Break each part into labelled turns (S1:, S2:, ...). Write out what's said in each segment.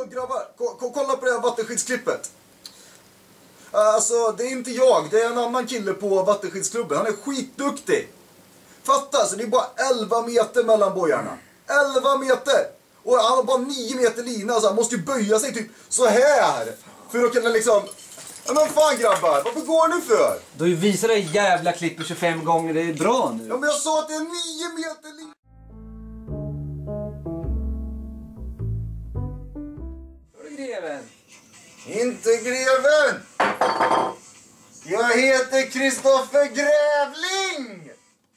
S1: grabbar, kolla på det här vattenskidsklippet. Alltså, det är inte jag, det är en annan kille på vattenskidsklubben. Han är skitduktig. Fatta, alltså, det är bara 11 meter mellan bojarna. 11 meter! Och han har bara 9 meter lina, så han måste ju böja sig typ så här. För att kunna liksom... Ja, men fan grabbar, varför går ni för?
S2: Du har ju visat dig jävla klippet 25 gånger, det är bra nu.
S1: Ja, men jag sa att det är 9 meter lina.
S2: Greven.
S1: Inte greven! Jag heter Kristoffer Grävling!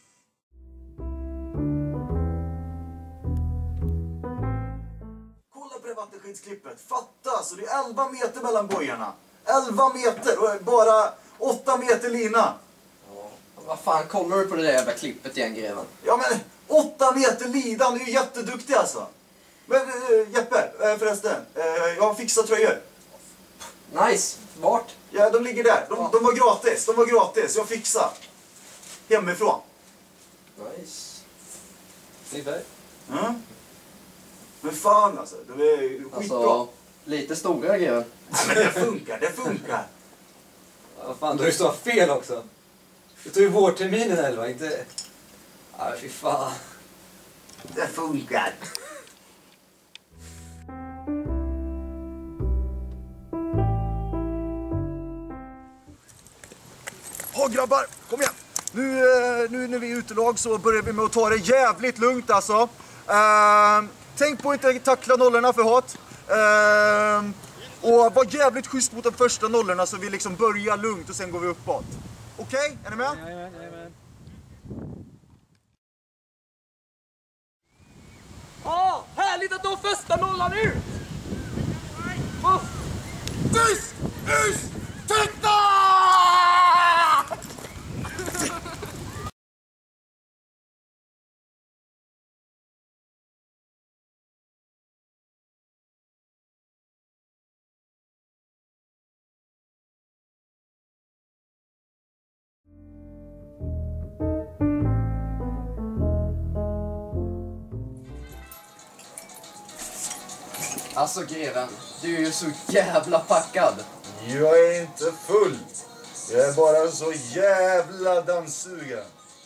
S1: Kolla på det vattenskidsklippet. Fatta, så det är 11 meter mellan bojarna. 11 meter och bara 8 meter lina.
S3: Ja, vad fan kollar du på det där jävla klippet igen, greven?
S1: Ja, men 8 meter lina, han är ju jätteduktig alltså. Men Jeppe, förresten, jag har fixat tröjor.
S3: Nice, vart?
S1: Ja, de ligger där. De var gratis, jag fixar. Hemifrån.
S3: Nice.
S2: Ungefär.
S1: Mm. Men fan alltså, det är skitbra.
S3: Alltså, lite stora, greven.
S1: Nej, men det funkar.
S2: Ja, fan, då är det så fel också. Du tog ju vårterminen 11, inte... Ja, fy fan.
S1: Det funkar. Ja grabbar, kom igen. Nu när vi är utelag så börjar vi med att ta det jävligt lugnt alltså. Tänk på att inte tackla nollorna för hat. Och var jävligt schysst mot de första nollorna så vi liksom börjar lugnt och sen går vi uppåt. Okej? Är ni med?
S2: Jajamän.
S4: Härligt att du har första nollan ut!
S1: Titta!
S3: Alltså, greven, du är ju så jävla packad.
S1: Jag är inte full. Jag är bara så jävla dammsugen.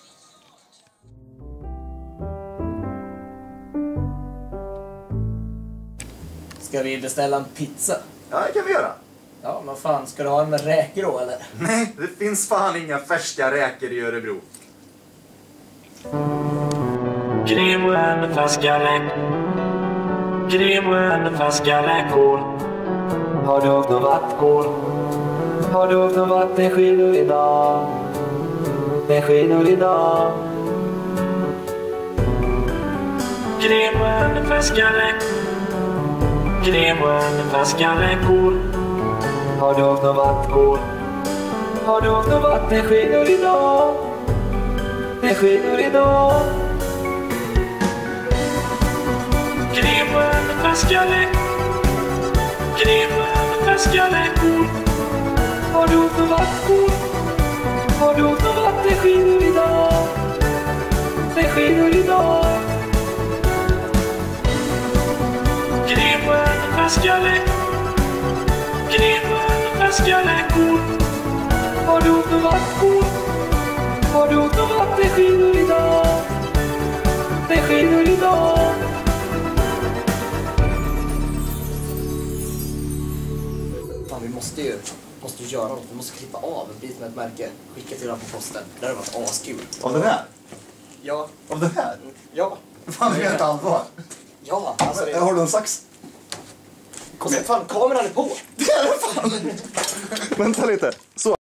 S4: Ska vi beställa en pizza?
S1: Ja, det kan vi göra.
S4: Ja, men fan, ska du ha en med räkor då, eller?
S1: Nej, det finns fan inga färska räkor i Örebro.
S5: Krim och en färska räkor. Krim och en färska räkor. Har du åkt någon vattkål? Har du åkt någon vattenskidor idag? Vattenskidor idag. Krim och en färska räkor. Krim och en färska räkor. Har du åkt någon vattkål? Har du åkt någon vattenskidor idag? Vattenskidor idag. Krim och en färska räkor. Krim och en färska räkor. Har du åkt någon vattkål? Har du åkt någon vattenskidor idag? Vattenskidor idag. Krim och en färska räkor. Krim och en färska räkor. Har du åkt någon vattkål? Har du åkt någon vattenskidor idag? Vattenskidor idag.
S3: Fan, vi måste ju göra något. Vi måste klippa av en bit med ett märke. Skicka till den på posten. Det hade varit askul.
S1: Av den här?
S3: Ja.
S1: Av den här?
S3: Ja.
S1: Fan, det är inte allvar.
S3: Ja, alltså det...
S1: Har du en sax?
S3: Kom igen. Fan, kameran är på!
S1: Det är det fan! Vänta lite. Så.